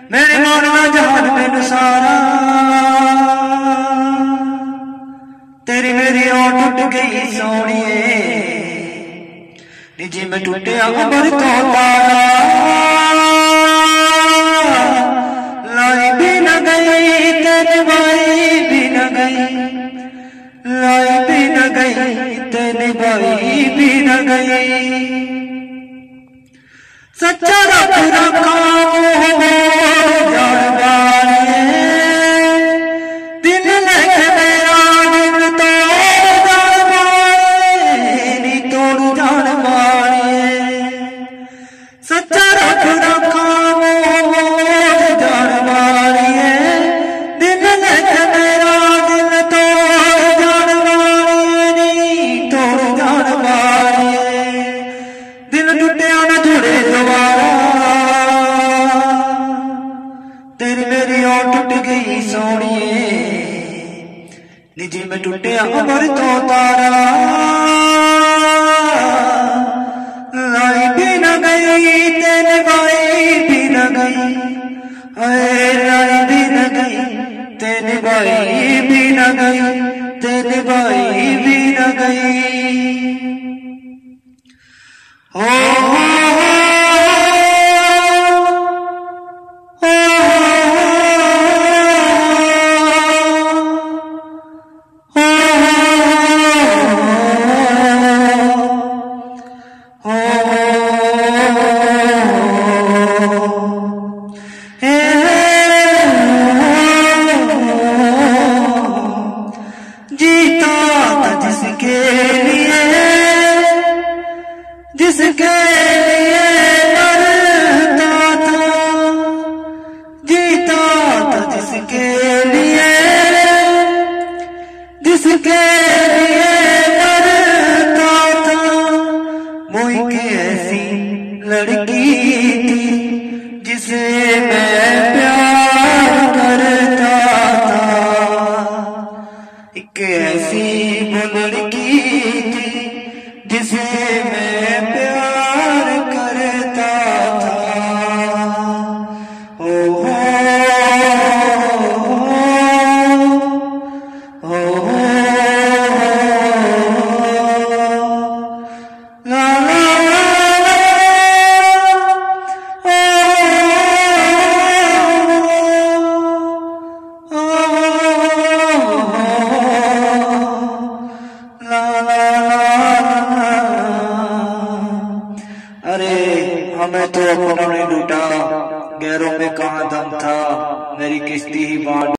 मेरे मारना जहान मैनू सारा, तेरी मेरी और टूट गई सोनिए, निजी में टूटे अमर तो तारा, लाई भी न गई तेरी बाई भी न गई, लाई भी न गई तेरी बाई भी न गई। सच्चा रब रखा दिल लेके मेरा दिल तोड़ जान मारिए, सच्चा रब रखा जान मारिए, दिल लेके मेरा दिल तोड़ जान मारिए, तोड़ जान मारिए। दिल टूटिया न जुड़े दोबारा, तेरी मेरी और टूट गई सोनिए, निजी में टूटे अमर तो तारा, लाई भी न गई तेरी बाई भी न गई, लाई भी न गई तेरी बाई भी न गई, तेरी बाई भी न गई। जीता था जिसके लिए, जिसके लिए मरता था, जीता था जिसके लिए, जिसके लिए मरता था। मोई की ऐसी लड़की थी जिसे मैं प्यार करता था, एक ऐसी लड़की थी जिसे मैं प्यार करता था। ओ ला अरे हमें तो अपनों ने लूटा, गैरों में कहाँ दम था, मेरी किस्ती ही बांट